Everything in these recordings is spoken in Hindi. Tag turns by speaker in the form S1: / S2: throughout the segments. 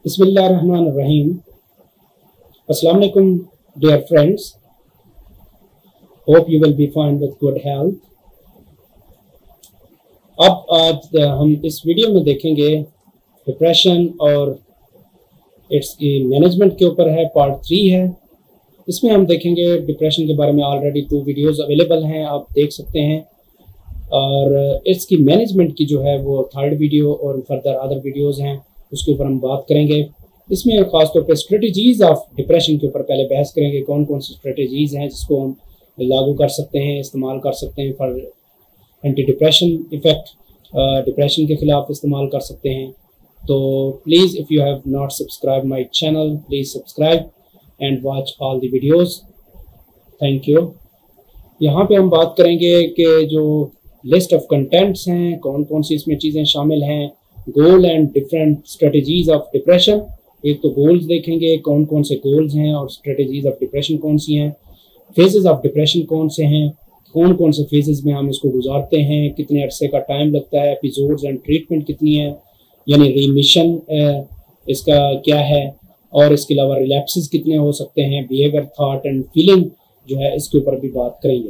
S1: Bismillahirrahmanirrahim. Assalamu alaikum dear friends. Hope you will be fine with good health. अब आज हम इस वीडियो में देखेंगे डिप्रेशन और इट्स मैनेजमेंट के ऊपर है, पार्ट 3 है। इसमें हम देखेंगे डिप्रेशन के बारे में ऑलरेडी 2 वीडियोस अवेलेबल हैं, आप देख सकते हैं। और इसकी मैनेजमेंट की जो है वो 3rd वीडियो और फर्दर अदर वीडियोस हैं, उसके ऊपर हम बात करेंगे। इसमें ख़ासतौर पे स्ट्रेटजीज़ ऑफ डिप्रेशन के ऊपर पहले बहस करेंगे, कौन कौन सी स्ट्रेटजीज़ हैं जिसको हम लागू कर सकते हैं, इस्तेमाल कर सकते हैं for anti depression effect, depression के ख़िलाफ़ इस्तेमाल कर सकते हैं। तो please if you have not subscribe my channel, please subscribe and watch all the videos. Thank you. यहाँ पे हम बात करेंगे कि जो लिस्ट ऑफ कंटेंट्स हैं, कौन कौन सी इसमें चीज़ें शामिल हैं, goal and different strategies of depression. एक तो गोल्स देखेंगे, कौन कौन से गोल्स हैं और स्ट्रेटजीज ऑफ डिप्रेशन कौन सी हैं, फेजेस ऑफ डिप्रेशन कौन से हैं, कौन कौन से फेजेस में हम इसको गुजारते हैं, कितने अरसे का टाइम लगता है, एपिसोड्स एंड ट्रीटमेंट कितनी है, यानी रिमिशन इसका क्या है, और इसके अलावा रिलैप्सेस कितने हो सकते हैं, बिहेवियर, थॉट एंड फीलिंग जो है इसके ऊपर भी बात करेंगे।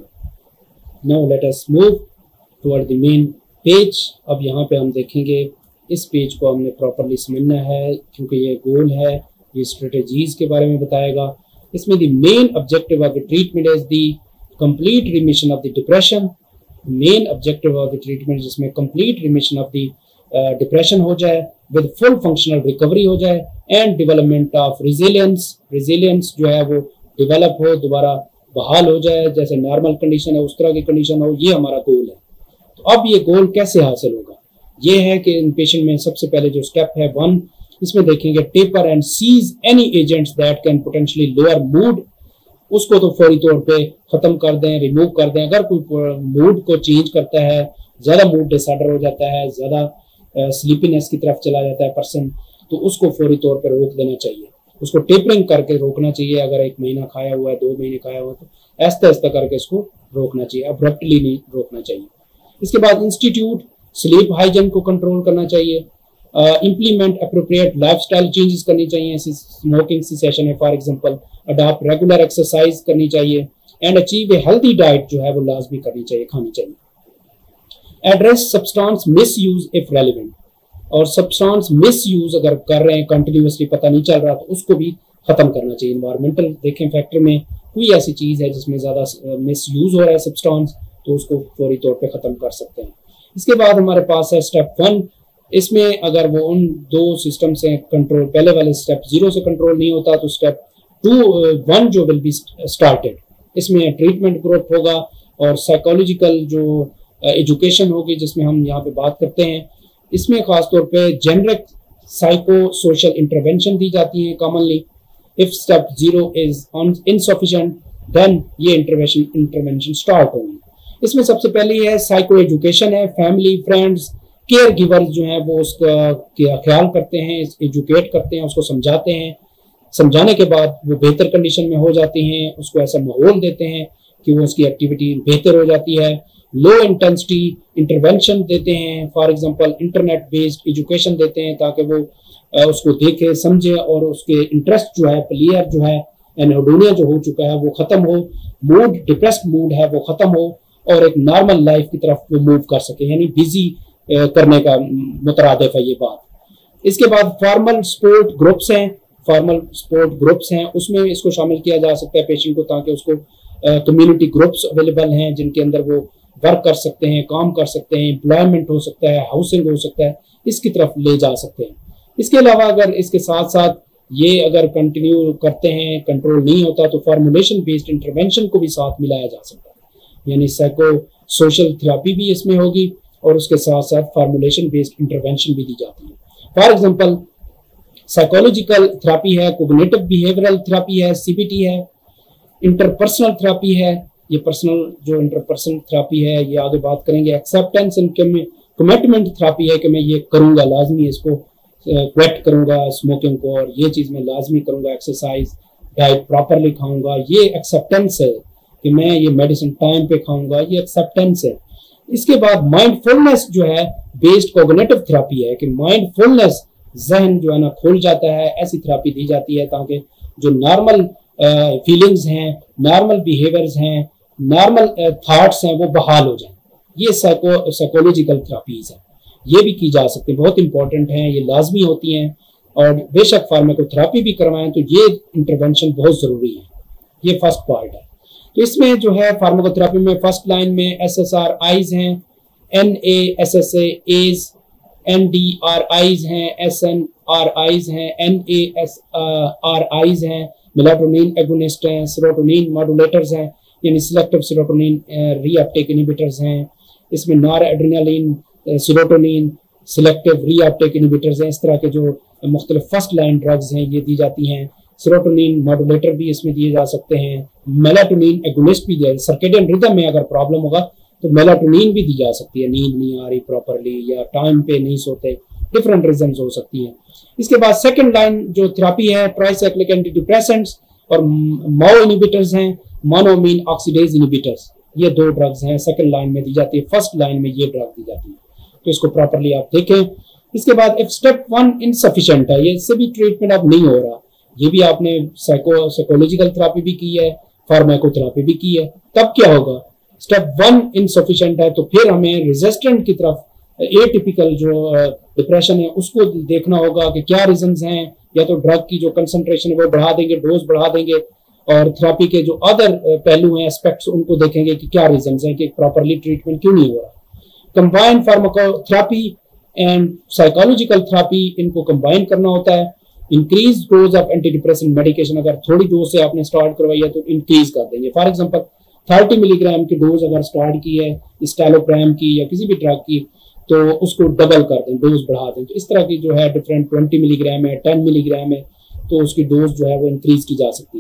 S1: Now let us move toward the main page. अब यहाँ पे हम देखेंगे, इस पेज को हमने प्रॉपरली समझना है क्योंकि ये गोल है, ये स्ट्रेटजीज के बारे में बताएगा। इसमें the main objective of the treatment is the complete remission of the depression. Main objective of the treatment जिसमें complete remission of the depression हो जाए, विद फुल फंक्शनल रिकवरी हो जाए, and development of resilience. Resilience जो है वो डेवलप हो, दोबारा बहाल हो जाए, जैसे नॉर्मल कंडीशन है उस तरह की कंडीशन हो, ये हमारा गोल है। तो अब ये गोल कैसे हासिल होगा, ये है कि इन पेशेंट में सबसे पहले जो स्टेप है 1, इसमें देखेंगे taper and cease any agents that can potentially lower mood. उसको तो फौरी तौर पे खत्म कर दें, रिमूव कर दें। अगर कोई मूड को चेंज करता है, ज़्यादा मूड डिसऑर्डर हो जाता है, ज़्यादा स्लीपीनेस की तरफ चला जाता है पर्सन, तो उसको फौरी तौर पर रोक देना चाहिए, उसको टेपरिंग करके रोकना चाहिए। अगर 1 महीना खाया हुआ है, 2 महीने खाया हुआ है, तो ऐसा ऐसा करके इसको रोकना चाहिए, अब्रप्टली नहीं रोकना चाहिए। इसके बाद इंस्टीट्यूट स्लीप हाइजीन को कंट्रोल करना चाहिए, इम्प्लीमेंट अप्रोप्रिएट लाइफस्टाइल चेंजेस करनी चाहिए, स्मोकिंग सेशन है for example, adopt regular exercise करनी चाहिए, and achieve a healthy diet जो है वो लाजमी करनी चाहिए, खानी चाहिए। Address substance misuse if relevant, और सब्सटेंस मिस यूज अगर कर रहे हैं कंटिन्यूसली, पता नहीं चल रहा, तो उसको भी खत्म करना चाहिए। इन्वायरमेंटल देखें फैक्टर में कोई ऐसी चीज है जिसमें ज्यादा मिस यूज हो रहा है सब्सटेंस, तो उसको फौरी तौर पे खत्म कर सकते हैं। इसके बाद हमारे पास है स्टेप 1। इसमें अगर वो उन 2 सिस्टम से कंट्रोल, पहले वाले स्टेप 0 से कंट्रोल नहीं होता, तो स्टेप 1 जो विल बी स्टार्टेड। इसमें ट्रीटमेंट ग्रुप होगा और साइकोलॉजिकल जो एजुकेशन होगी, जिसमें हम यहाँ पे बात करते हैं। इसमें खासतौर पे जेनरिक साइको सोशल इंटरवेंशन दी जाती है commonly. If step 0 is insufficient, then ये इंटरवेंशन स्टार्ट होंगी। इसमें सबसे पहले है साइको एजुकेशन है, फैमिली, फ्रेंड्स, केयर गिवर्स जो है वो उसका ख्याल करते हैं, एजुकेट करते हैं, उसको समझाते हैं। समझाने के बाद वो बेहतर कंडीशन में हो जाती हैं, उसको ऐसा माहौल देते हैं कि वो उसकी एक्टिविटी बेहतर हो जाती है। लो इंटेंसिटी इंटरवेंशन देते हैं, for example internet based education देते हैं, ताकि वो उसको देखे, समझे और उसके इंटरेस्ट जो है, प्लेयर जो है, एनोडोनिया जो हो चुका है वो खत्म हो, मूड, डिप्रेस्ड मूड है वो खत्म हो, और एक नॉर्मल लाइफ की तरफ वो मूव कर सके, यानी बिजी करने का मुतरादिफ है ये बात। इसके बाद फॉर्मल सपोर्ट ग्रुप्स हैं, उसमें इसको शामिल किया जा सकता है पेशेंट को, ताकि उसको कम्युनिटी ग्रुप्स अवेलेबल हैं जिनके अंदर वो वर्क कर सकते हैं, काम कर सकते हैं, एम्प्लॉयमेंट हो सकता है, हाउसिंग हो सकता है, इसकी तरफ ले जा सकते हैं। इसके अलावा अगर इसके साथ साथ ये अगर कंटिन्यू करते हैं, कंट्रोल नहीं होता, तो फार्मुलेशन बेस्ड इंटरवेंशन को भी साथ मिलाया जा सकता है, यानी साइको सोशल थेरेपी भी इसमें होगी और उसके साथ साथ फार्मुलेशन बेस्ड इंटरवेंशन भी दी जाती है। फॉर एग्जांपल साइकोलॉजिकल थेरेपी है, कोग्निटिव बिहेवियरल थेरेपी है, सीबीटी है, इंटरपर्सनल थेरेपी है। ये पर्सनल जो इंटरपर्सनल थेरेपी है ये आगे बात करेंगे। एक्सेप्टेंस एंड कमिटमेंट थेरेपी है कि मैं ये करूंगा, लाजमी इसको क्विट करूंगा स्मोकिंग को, और ये चीज मैं लाजमी करूंगा, एक्सरसाइज, डाइट प्रॉपरली खाऊंगा, ये एक्सेप्टेंस है कि मैं ये मेडिसिन टाइम पे खाऊंगा, ये एक्सेप्टेंस है। इसके बाद माइंडफुलनेस जो है बेस्ड कोग्निटिव थेरेपी है कि माइंडफुलनेस जहन जो है ना खुल जाता है, ऐसी थेरेपी दी जाती है ताकि जो नॉर्मल फीलिंग्स हैं, नॉर्मल बिहेवियर्स हैं, नॉर्मल थॉट्स हैं वो बहाल हो जाएं। ये साइकोलॉजिकल थेरेपीज है, ये भी की जा सकती है, बहुत इंपॉर्टेंट हैं, ये लाजमी होती हैं। और बेशक फार्माकोथेरेपी भी करवाएं तो ये इंटरवेंशन बहुत जरूरी है। ये फर्स्ट पार्ट है। तो इसमें जो है फार्माकोथेरेपी में फर्स्ट लाइन में SSRIs हैं, NASSAs, NDRIs हैं, SNRIs हैं, NASRIs हैं, मेलाटोनिन एगोनिस्ट हैं, सेरोटोनिन मॉड्यूलेटर्स हैं, यानी सिलेक्टिव सेरोटोनिन रीअपटेक इनहिबिटर्स हैं। इसमें noradrenaline, serotonin selective reuptake inhibitors हैं। इस तरह के जो मुख्तलिफ फर्स्ट लाइन ड्रग्स हैं ये दी जाती हैं। सेरोटोनिन मॉड्यूलेटर भी इसमें दिए जा सकते हैं। मेलाटोनिन एगोनिस्ट भी दिया, सर्केडियन रिदम में अगर प्रॉब्लम होगा तो मेलाटोनिन भी दी जा सकती है, नींद नहीं आ रही प्रॉपरली या टाइम पे नहीं सोते, डिफरेंट रीजंस हो सकती हैं। इसके बाद सेकंड लाइन जो थेरेपी है ट्राइसाइक्लिक एंटी डिप्रेसेंट्स और माओ इनहिबिटर्स हैं, मोनोमीन ऑक्सीडेज इनहिबिटर्स, ये 2 ड्रग्स हैं सेकंड लाइन में दी जाती है। फर्स्ट लाइन में ये ड्रग दी जाती है, तो इसको प्रॉपरली आप देखें। इसके बाद इफ स्टेप 1 इनसफिशिएंट है, ये इससे भी ट्रीटमेंट अब नहीं हो रहा, ये भी आपने साइकोलॉजिकल थेरेपी भी की है, फार्माकोथेरेपी भी की है, तब क्या होगा? स्टेप 1 इनसफिशिएंट है तो फिर हमें रेजिस्टेंट की तरफ, एटिपिकल जो डिप्रेशन है उसको देखना होगा कि क्या रीजंस हैं। या तो ड्रग की जो कंसंट्रेशन है वो बढ़ा देंगे, डोज बढ़ा देंगे, और थेरेपी के जो अदर पहलू हैं, एस्पेक्ट्स, उनको देखेंगे कि क्या रीजंस हैं कि प्रॉपरली ट्रीटमेंट क्यों नहीं हो रहा। Combine pharmacotherapy and psychological therapy, इनको कंबाइन करना होता है। Increase dose of anti depressant medication, अगर थोड़ी डोज से आपने स्टार्ट करवाई है तो इंक्रीज कर देंगे। फॉर एग्जांपल 30 मिलीग्राम की डोज अगर स्टार्ट की है स्टेलोप्राम की या किसी भी ड्रग की, तो उसको डबल कर दें, डोज बढ़ा दें। तो इस तरह की जो है डिफरेंट 20 मिलीग्राम है, 10 मिलीग्राम है, तो उसकी डोज जो है वो इंक्रीज की जा सकती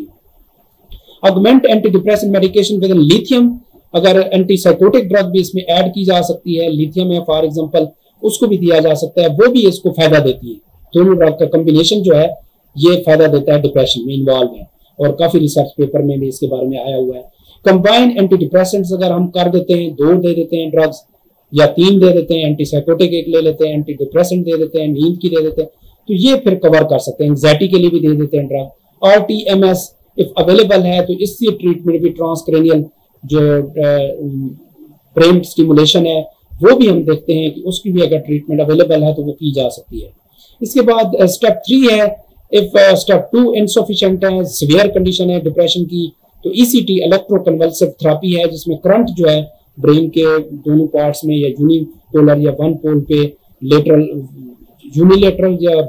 S1: है। Augment anti depressant medication with lithium, अगर एंटी साइकोटिक ड्रग भी इसमें ऐड की जा सकती है, लिथियम है फॉर एग्जांपल, उसको भी दिया जा सकता है, वो भी इसको फायदा देती है। दोनों ड्रग का कॉम्बिनेशन जो है ये फायदा देता है, डिप्रेशन में इन्वॉल्व है, और काफी रिसर्च पेपर में भी इसके बारे में आया हुआ है। कंबाइन एंटी डिप्रेसेंट्स अगर हम कर देते हैं, 2 दे देते हैं ड्रग्स या 3 दे देते हैं, एंटी साइकोटिक 1 ले लेते हैं, एंटी डिप्रेसेंट दे देते हैं, नींद की दे देते हैं, तो ये फिर कवर कर सकते हैं। एंग्जाइटी के लिए भी दे देते हैं ड्रग। RTMS इफ अवेलेबल है तो इससे ट्रीटमेंट भी, ट्रांसक्रेनियल जो ब्रेन स्टिमुलेशन है वो भी हम देखते हैं कि उसकी भी अगर ट्रीटमेंट अवेलेबल है तो वो की जा सकती है। इसके बाद स्टेप 3 है, इफ स्टेप 2 इनसफिशिएंट है, सीवियर कंडीशन है डिप्रेशन की, तो ECT इलेक्ट्रोकन्वल्सिव थेरेपी है, जिसमें करंट जो है ब्रेन के दोनों पार्ट्स में या यूनिपोलर या वन पोल पे लेटरल, यूनिलेटरल या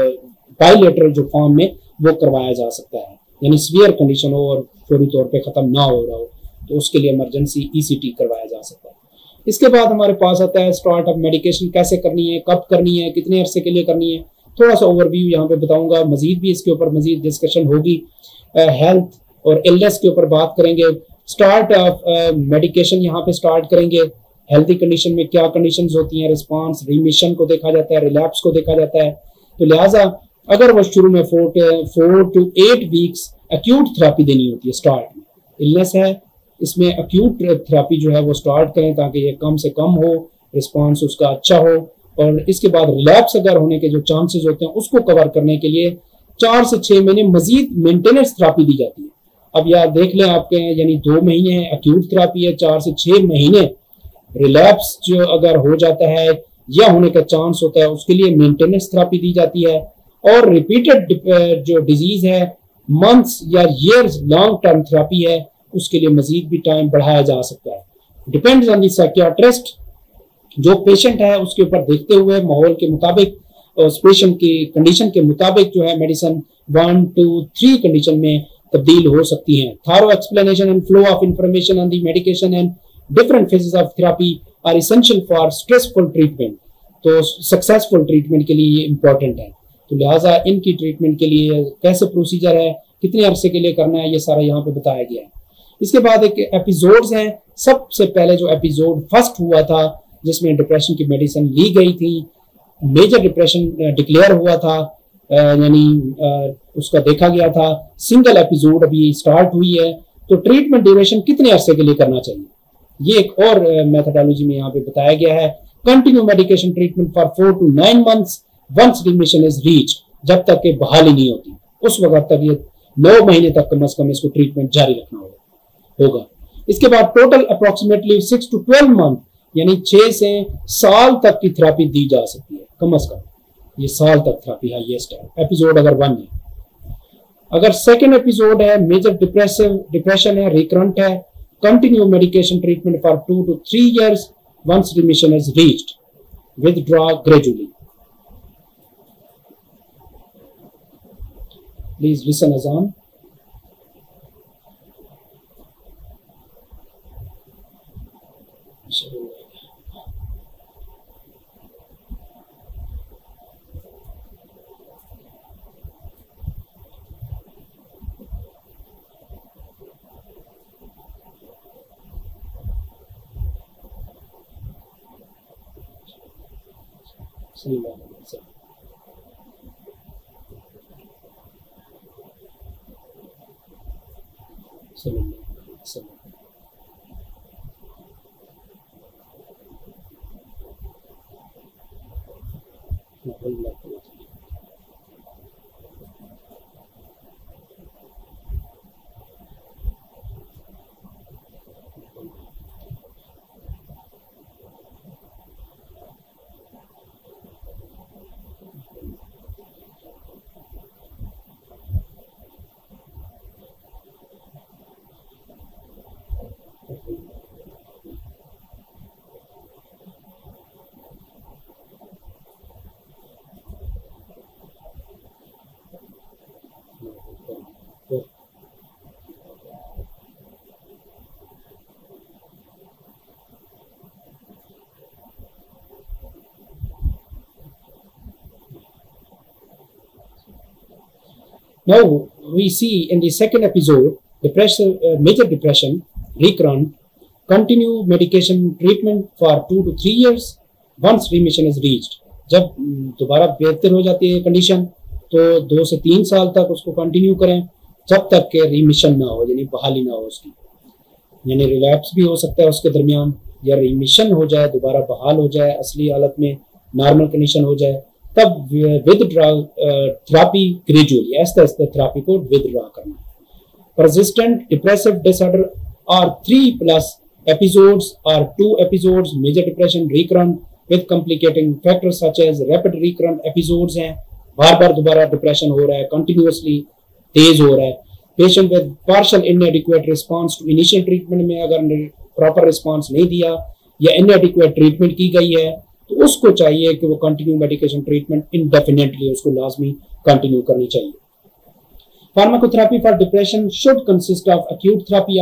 S1: बाइलेटरल जो फॉर्म में वो करवाया जा सकता है। यानी सीवियर कंडीशन हो और फौरी तौर पे खत्म ना हो रहा हो तो उसके लिए इमरजेंसी ECT करवाया जा सकता है। इसके बाद हमारे पास आता है स्टार्ट ऑफ मेडिकेशन, कैसे करनी है, कब करनी है, कितने अरसे के लिए करनी है, थोड़ा सा ओवरव्यू यहाँ पे बताऊंगा। मजीद भी इसके ऊपर मजीद डिस्कशन होगी, हेल्थ और इलनेस के ऊपर बात करेंगे। स्टार्ट ऑफ मेडिकेशन यहाँ पे स्टार्ट करेंगे। हेल्थी कंडीशन में क्या कंडीशंस होती हैं, रिस्पांस, रिमिशन को देखा जाता है, रिलैप्स को देखा जाता है। तो लिहाजा अगर वो शुरू में 4 to 8 वीक्स एक्यूट थेरेपी देनी होती है स्टार्ट में, इलनेस है इसमें एक्यूट थेरेपी जो है वो स्टार्ट करें ताकि ये कम से कम हो, रिस्पांस उसका अच्छा हो। और इसके बाद रिलैप्स अगर होने के जो चांसेस होते हैं उसको कवर करने के लिए 4 से 6 महीने मजीद मेंटेनेंस थेरेपी दी जाती है। अब यार देख लें आपके, यानी 2 महीने एक्यूट थेरेपी है, 4 से 6 महीने रिलैप्स जो अगर हो जाता है या होने का चांस होता है उसके लिए मेंटेनेंस थेरेपी दी जाती है। और रिपीटेड जो डिजीज है, मंथ्स या ईयर्स लॉन्ग टर्म थेरेपी है, उसके लिए मजीद भी टाइम बढ़ाया जा सकता है। डिपेंड्स ऑन द साइकियाट्रिस्ट, जो पेशेंट है उसके ऊपर देखते हुए माहौल के मुताबिक और पेशेंट की कंडीशन के मुताबिक जो है मेडिसिन 1 to 3 कंडीशन में तब्दील हो सकती हैं। Thorough explanation and flow of information on the medication and different phases of therapy are essential for stressful treatment. तो सक्सेसफुल ट्रीटमेंट के लिए ये इंपॉर्टेंट है। तो लिहाजा इनकी ट्रीटमेंट के लिए कैसे प्रोसीजर है, कितने अरसे के लिए करना है, ये सारा यहाँ पे बताया गया है। इसके बाद एक एपिसोड्स हैं। सबसे पहले जो एपिसोड फर्स्ट हुआ था जिसमें डिप्रेशन की मेडिसिन ली गई थी, मेजर डिप्रेशन डिक्लेयर हुआ था, यानी उसका देखा गया था। सिंगल एपिसोड अभी स्टार्ट हुई है, तो ट्रीटमेंट ड्यूरेशन कितने अरसे के लिए करना चाहिए, ये एक और मेथोडोलॉजी में यहाँ पे बताया गया है। Continue medication treatment for 4 to 9 months once remission is reach, जब तक कि बहाली नहीं होती उस वक्त तक ये 9 महीने तक कम से कम इसको ट्रीटमेंट जारी रखना होगा। इसके बाद टोटल अप्रोक्सीमेटली 6 to 12 मंथ यानी 6 से साल तक की थेरेपी दी जा सकती है, कम से कम ये साल तक थेरेपी हाईएस्ट है। एपिसोड अगर 1 है, अगर सेकेंड एपिसोड है मेजर डिप्रेशन है, रिकरेंट है, continue medication treatment for 2 to 3 years once remission is reached, withdraw gradually. Please listen अजान। Now we see in the second episode major depression, recurrent, continue medication treatment for 2 to 3 years once remission is reached। जब दोबारा बेहतर हो जाती है कंडीशन तो 2 से 3 साल तक उसको कंटिन्यू करें जब तक के रिमिशन ना हो, यानी बहाली ना हो उसकी, यानी रिलैप्स भी हो सकता है उसके दरमियान, या रिमिशन हो जाए, दोबारा बहाल हो जाए, असली हालत में नॉर्मल कंडीशन हो जाए, तब withdraw therapy gradually Aahista Aahista therapy को विदड्रॉ करना। Persistent depressive disorder are 3+ episodes or 2 episodes major depression recurrent with complicating factors such as rapid recurrent episodes हैं, बार बार दोबारा डिप्रेशन हो रहा है, कंटिन्यूसली तेज हो रहा है। Patient with partial inadequate response to initial treatment में अगर प्रॉपर रिस्पांस नहीं दिया या इनएडिक्वेट ट्रीटमेंट की गई है तो उसको चाहिए कि वो कंटिन्यू मेडिकेशन ट्रीटमेंट इंडेफिनेटली उसको लाजमी कंटिन्यू करनी चाहिए। Pharmacotherapy for depression should consist of acute therapy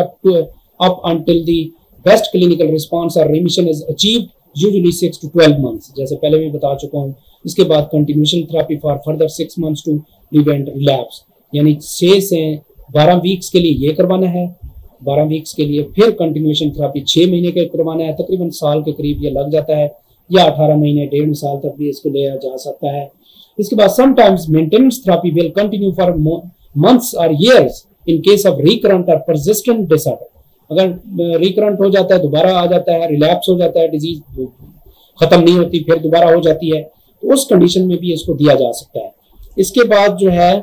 S1: up until the best clinical response or remission is achieved, usually 6 to 12 months, जैसे पहले भी बता चुका हूँ। इसके बाद continuation therapy for further 6 months to prevent relapse, यानी 6 से 12 वीक्स के लिए ये करवाना है, 12 वीक्स के लिए, फिर कंटिन्यूशन थेरेपी 6 महीने के करवाना है, तकरीबन साल के करीब ये लग जाता है, या 18 महीने 1.5 साल तक भी इसको लिया जा सकता है। इसके बाद sometimes maintenance therapy will continue for months और years in case of recurrent और परसिस्टेंट डिसऑर्डर। अगर रिकरेंट हो जाता है, दोबारा आ जाता है, रिलैप्स हो जाता है, डिजीज खत्म नहीं होती फिर दोबारा हो जाती है, तो उस कंडीशन में भी इसको दिया जा सकता है। इसके बाद जो है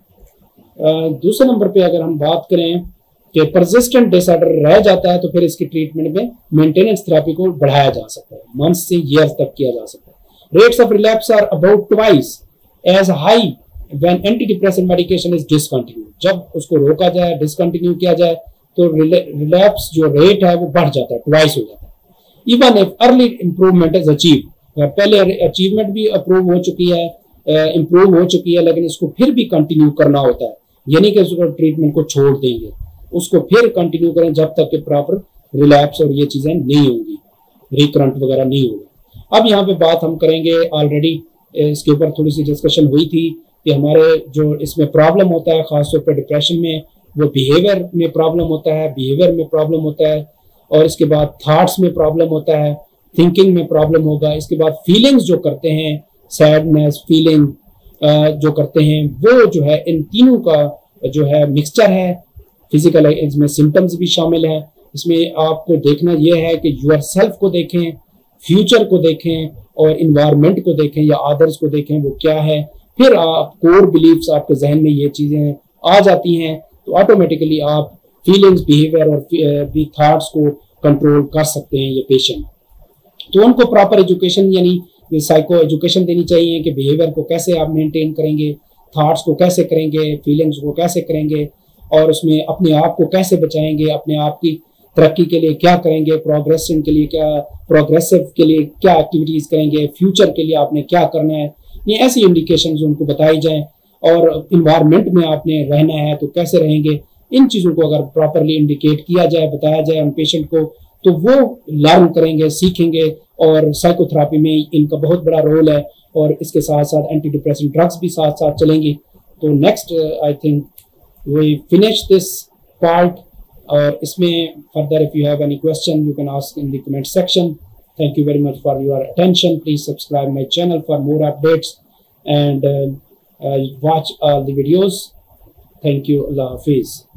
S1: दूसरे नंबर पे अगर हम बात करें कि परसिस्टेंट डिसऑर्डर रह जाता है तो फिर इसकी ट्रीटमेंट में मेंटेनेंस थेरेपी को बढ़ाया जा सकता है, मंथ्स से ईयर्स तक किया जा सकता है। Rates of relapse are about twice as high when anti depressant medication is discontinue. जब उसको रोका जाए, डिसकंटिन्यू किया जाए तो रिलैप्स जो रेट है वो बढ़ जाता है, ट्वाइस हो जाता है। Even if early improvement is achieve, पहले अचीवमेंट भी अप्रूव हो चुकी है, इंप्रूव हो चुकी है, लेकिन इसको फिर भी कंटिन्यू करना होता है, यानी कि उसको ट्रीटमेंट को छोड़ देंगे, उसको फिर कंटिन्यू करें जब तक कि प्रॉपर रिलैप्स और ये चीजें नहीं होंगी, रिकरेंट वगैरह नहीं होगा। अब यहाँ पे बात हम करेंगे, ऑलरेडी इसके ऊपर थोड़ी सी डिस्कशन हुई थी कि हमारे जो इसमें प्रॉब्लम होता है खासतौर पर डिप्रेशन में, वो बिहेवियर में प्रॉब्लम होता है, बिहेवियर में प्रॉब्लम होता है, और इसके बाद थॉट्स में प्रॉब्लम होता है, थिंकिंग में प्रॉब्लम होगा। इसके बाद फीलिंग्स जो करते हैं, सैडनेस फीलिंग जो करते हैं, वो जो है इन तीनों का जो है मिक्सचर है। फिजिकल इसमें सिम्टम्स भी शामिल है। इसमें आपको देखना यह है कि यूर सेल्फ को देखें, फ्यूचर को देखें और इन्वायरमेंट को देखें या अदर्स को देखें वो क्या है, फिर आप कोर बिलीफ्स आपके जहन में ये चीजें आ जाती हैं तो ऑटोमेटिकली आप फीलिंग्स, बिहेवियर और थॉट्स को कंट्रोल कर सकते हैं ये पेशेंट। तो उनको प्रॉपर एजुकेशन यानी साइको एजुकेशन देनी चाहिए कि बिहेवियर को कैसे आप मेंटेन करेंगे, थॉट्स को कैसे करेंगे, फीलिंग्स को कैसे करेंगे और उसमें अपने आप को कैसे बचाएंगे, अपने आप की तरक्की के लिए क्या करेंगे, प्रोग्रेसिव के लिए क्या एक्टिविटीज करेंगे, फ्यूचर के लिए आपने क्या करना है। ये ऐसी इंडिकेशंस उनको बताई जाएं और इन्वायरमेंट में आपने रहना है तो कैसे रहेंगे, इन चीजों को अगर प्रॉपरली इंडिकेट किया जाए, बताया जाए उन पेशेंट को तो वो लर्न करेंगे, सीखेंगे और साइकोथेरेपी में इनका बहुत बड़ा रोल है और इसके साथ साथ एंटी डिप्रेसेंट ड्रग्स भी साथ साथ चलेंगी। तो next I think we finish this part और इसमें further if you have any question you can ask in the comment section. Thank you very much for your attention. Please subscribe my channel for more updates and watch all the videos. Thank you. Allah Hafiz.